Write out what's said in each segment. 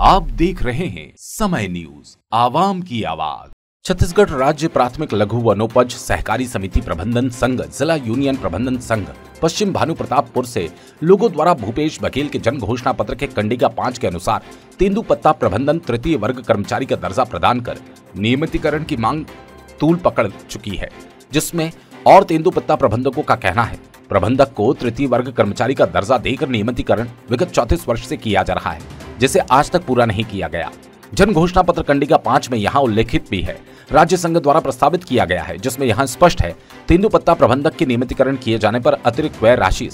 आप देख रहे हैं समय न्यूज, आवाम की आवाज। छत्तीसगढ़ राज्य प्राथमिक लघु वनोपज सहकारी समिति प्रबंधन संघ जिला यूनियन प्रबंधन संघ पश्चिम भानुप्रतापपुर से लोगों द्वारा भूपेश बघेल के जन घोषणा पत्र के कंडिका 5 के अनुसार तेंदुपत्ता प्रबंधन तृतीय वर्ग कर्मचारी का दर्जा प्रदान कर नियमितीकरण की मांग तूल पकड़ चुकी है, जिसमें और तेंदुपत्ता प्रबंधकों का कहना है प्रबंधक को तृतीय वर्ग कर्मचारी का दर्जा देकर नियमितीकरण विगत 34 वर्ष से किया जा रहा है, जिसे आज तक पूरा नहीं किया गया। जन घोषणा पत्र कंडिका 5 में यहाँ उल्लेखित भी है, राज्य संघ द्वारा प्रस्तावित किया गया है, जिसमें यहाँ स्पष्ट है तेंदुपत्ता प्रबंधक के नियमितीकरण किए जाने पर अतिरिक्त व्यय राशि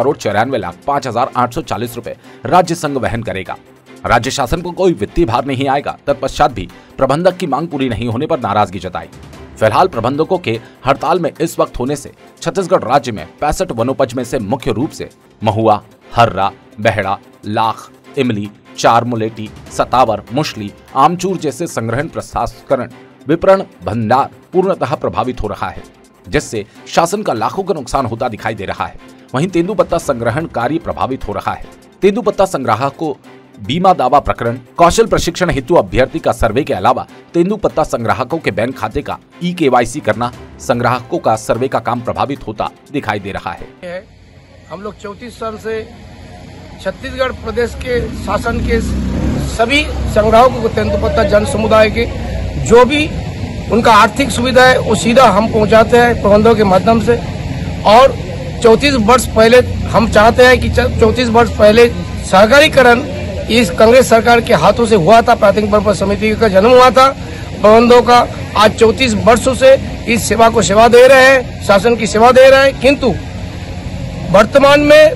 17,94,05,840 रुपए राज्य संघ वहन करेगा। राज्य शासन को कोई वित्तीय भार नहीं आएगा। तत्पश्चात भी प्रबंधक की मांग पूरी नहीं होने पर नाराजगी जताई। फिलहाल प्रबंधकों के हड़ताल में इस वक्त होने से छत्तीसगढ़ राज्य में 65 वनोपज में से मुख्य रूप से महुआ, हर्रा, बेहड़ा, लाख, इमली, चार मुलेटी, सतावर, मुशली, आमचूर जैसे संग्रहण, प्रसंस्करण, विपणन, भंडार पूर्णतः प्रभावित हो रहा है, जिससे शासन का लाखों का नुकसान होता दिखाई दे रहा है। वहीं तेंदुपत्ता संग्रहण कार्य प्रभावित हो रहा है। तेंदुपत्ता संग्राहक को बीमा दावा प्रकरण, कौशल प्रशिक्षण हेतु अभ्यर्थी का सर्वे के अलावा तेंदुपत्ता संग्राहकों के बैंक खाते का ई-KYC करना, संग्राहकों का सर्वे का काम प्रभावित होता दिखाई दे रहा है। हम लोग 34 साल से छत्तीसगढ़ प्रदेश के शासन के सभी संग्राहकों को तेंदुपत्ता जन समुदाय के जो भी उनका आर्थिक सुविधा है वो सीधा हम पहुंचाते हैं प्रबंधकों के माध्यम से। और 34 वर्ष पहले हम चाहते हैं कि 34 वर्ष पहले सहकारीकरण इस कांग्रेस सरकार के हाथों से हुआ था, प्राथमिक वनोपज समिति का जन्म हुआ था प्रबंधकों का। आज 34 वर्षों से इस सेवा को सेवा दे रहे हैं, शासन की सेवा दे रहे हैं, किंतु वर्तमान में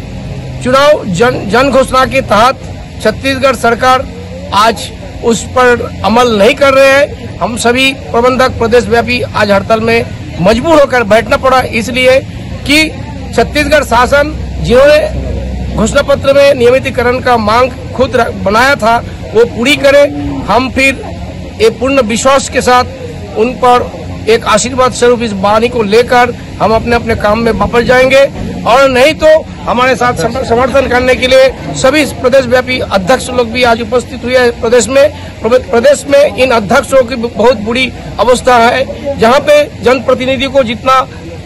चुनाव जन घोषणा के तहत छत्तीसगढ़ सरकार आज उस पर अमल नहीं कर रहे हैं। हम सभी प्रबंधक प्रदेश व्यापी आज हड़ताल में मजबूर होकर बैठना पड़ा, इसलिए कि छत्तीसगढ़ शासन जिन्होंने घोषणा पत्र में नियमितीकरण का मांग खुद बनाया था वो पूरी करे। हम फिर एक पूर्ण विश्वास के साथ उन पर एक आशीर्वाद स्वरूप इस वाणी को लेकर हम अपने अपने काम में वापस जाएंगे, और नहीं तो हमारे साथ समर्थन करने के लिए सभी प्रदेश व्यापी अध्यक्ष लोग भी आज उपस्थित हुए हैं। प्रदेश में इन अध्यक्षों की बहुत बुरी अवस्था है, जहां पे जनप्रतिनिधि को जितना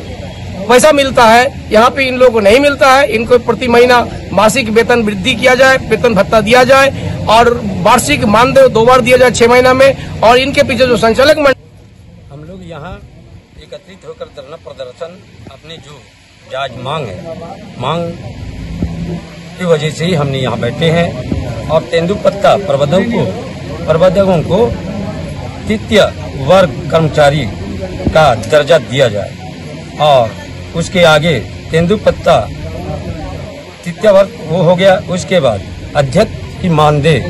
पैसा मिलता है यहाँ पे इन लोगों को नहीं मिलता है। इनको प्रति महीना मासिक वेतन वृद्धि किया जाए, वेतन भत्ता दिया जाए और वार्षिक मानदेय 2 बार दिया जाए 6 महीना में। और इनके पीछे जो संचालक हम लोग यहाँ एकत्रित होकर धरना प्रदर्शन अपनी जो जायज मांग है, मांग की वजह से ही हमने यहाँ बैठे हैं। और तेंदुपत्ता प्रबंधकों को तृतीय वर्ग कर्मचारी का दर्जा दिया जाए, और उसके आगे तेंदुपत्ता तृतीय वर्ग वो हो गया। उसके बाद अध्यक्ष की मानदेय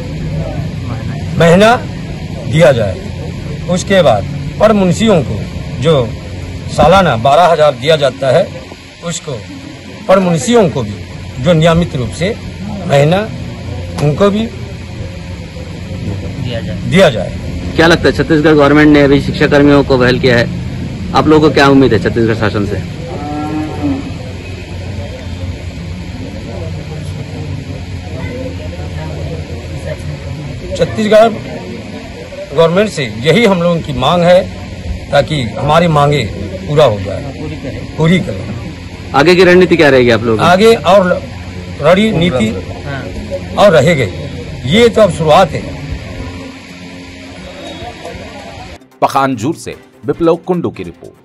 महीना दिया जाए। उसके बाद पर मुंशियों को जो सालाना 12,000 दिया जाता है, उसको पर मुंशियों को भी जो नियमित रूप से महीना उनको भी दिया जाए। क्या लगता है छत्तीसगढ़ गवर्नमेंट ने अभी शिक्षा कर्मियों को बहाल किया है, आप लोगों को क्या उम्मीद है छत्तीसगढ़ शासन से? छत्तीसगढ़ गवर्नमेंट से यही हम लोगों की मांग है, ताकि हमारी मांगे पूरा हो जाए, पूरी करें। आगे की रणनीति क्या रहेगी आप लोग? आगे और रणनीति और रहेगी, ये तो अब शुरुआत है। पखानजूर से विप्लव कुंडू की रिपोर्ट।